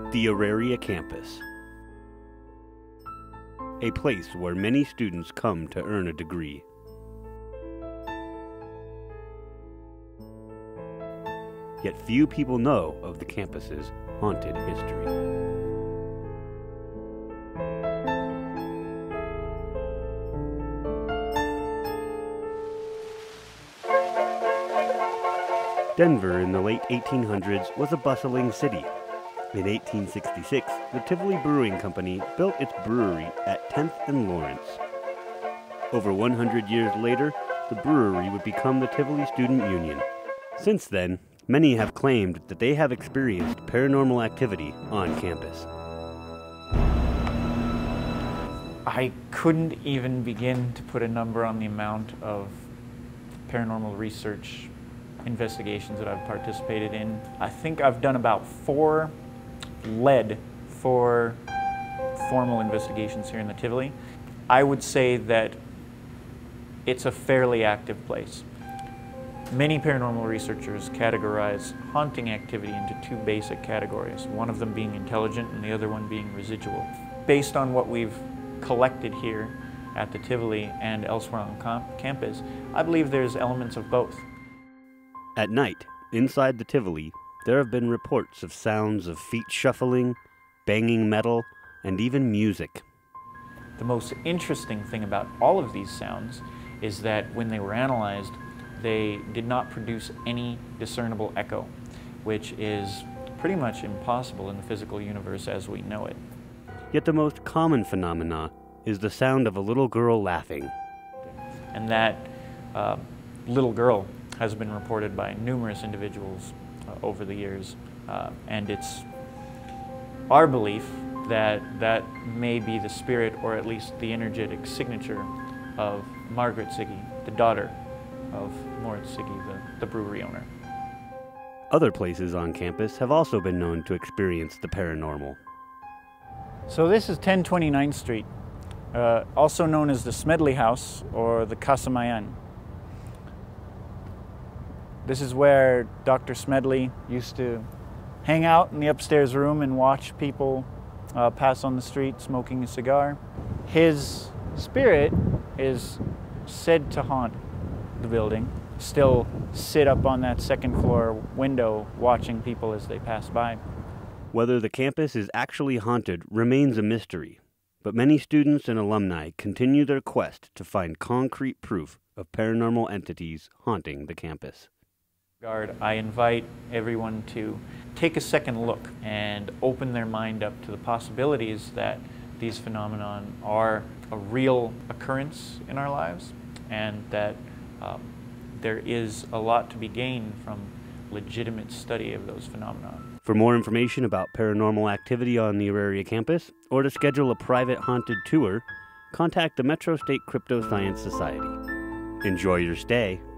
The Auraria Campus, a place where many students come to earn a degree. Yet few people know of the campus's haunted history. Denver in the late 1800s was a bustling city. In 1866, the Tivoli Brewing Company built its brewery at 10th and Lawrence. Over 100 years later, the brewery would become the Tivoli Student Union. Since then, many have claimed that they have experienced paranormal activity on campus. I couldn't even begin to put a number on the amount of paranormal research investigations that I've participated in. I think I've done about led 4 formal investigations here in the Tivoli. I would say that it's a fairly active place. Many paranormal researchers categorize haunting activity into 2 basic categories, one of them being intelligent and the other one being residual. Based on what we've collected here at the Tivoli and elsewhere on campus, I believe there's elements of both. At night, inside the Tivoli, there have been reports of sounds of feet shuffling, banging metal, and even music. The most interesting thing about all of these sounds is that when they were analyzed, they did not produce any discernible echo, which is pretty much impossible in the physical universe as we know it. Yet the most common phenomena is the sound of a little girl laughing. And that little girl has been reported by numerous individuals over the years, and it's our belief that that may be the spirit, or at least the energetic signature, of Margaret Siggy, the daughter of Moritz Siggy, the brewery owner. Other places on campus have also been known to experience the paranormal. So this is 1029th Street, also known as the Smedley House or the Casa Mayan. This is where Dr. Smedley used to hang out in the upstairs room and watch people pass on the street smoking a cigar. His spirit is said to haunt the building, still sit up on that 2nd floor window watching people as they pass by. Whether the campus is actually haunted remains a mystery, but many students and alumni continue their quest to find concrete proof of paranormal entities haunting the campus. I invite everyone to take a second look and open their mind up to the possibilities that these phenomena are a real occurrence in our lives, and that there is a lot to be gained from legitimate study of those phenomena. For more information about paranormal activity on the Auraria campus, or to schedule a private haunted tour, contact the Metro State Cryptoscience Society. Enjoy your stay.